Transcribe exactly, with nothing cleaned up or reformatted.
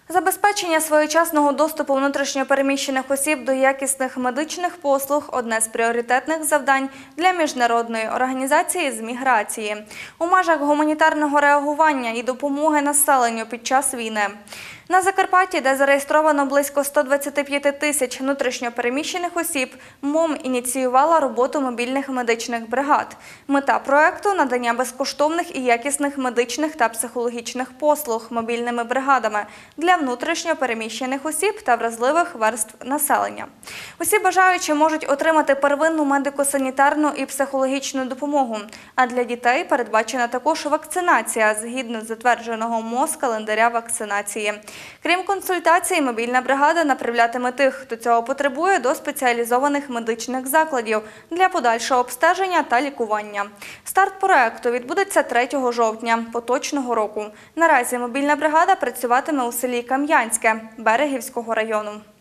Забезпечення своєчасного доступу внутрішньо переміщених осіб до якісних медичних послуг – одне з пріоритетних завдань для Міжнародної організації з міграції у межах гуманітарного реагування і допомоги населенню під час війни. На Закарпатті, де зареєстровано близько ста двадцяти п'яти тисяч внутрішньо переміщених осіб, МОМ ініціювала роботу мобільних медичних бригад. Мета проекту – надання безкоштовних і якісних медичних та психологічних послуг мобільними бригадами для внутрішньо переміщених осіб та вразливих верств населення. Усі бажаючі можуть отримати первинну медико-санітарну і психологічну допомогу, а для дітей передбачена також вакцинація згідно затвердженого МОЗ календаря вакцинації. Крім консультацій, мобільна бригада направлятиме тих, хто цього потребує, до спеціалізованих медичних закладів для подальшого обстеження та лікування. Старт проекту відбудеться третього жовтня поточного року. Наразі мобільна бригада працюватиме у селі Кам'янське Берегівського району.